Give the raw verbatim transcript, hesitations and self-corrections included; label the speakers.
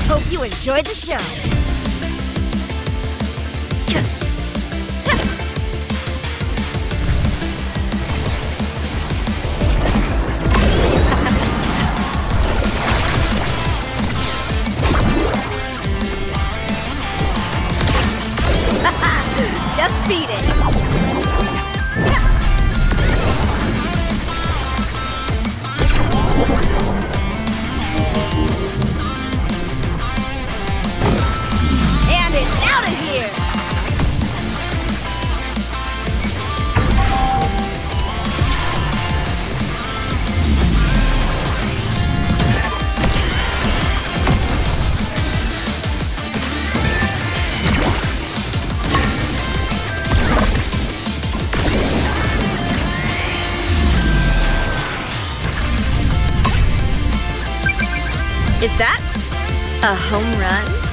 Speaker 1: Hope you enjoyed the show. Just beat it. And it's out of here. Is that a home run?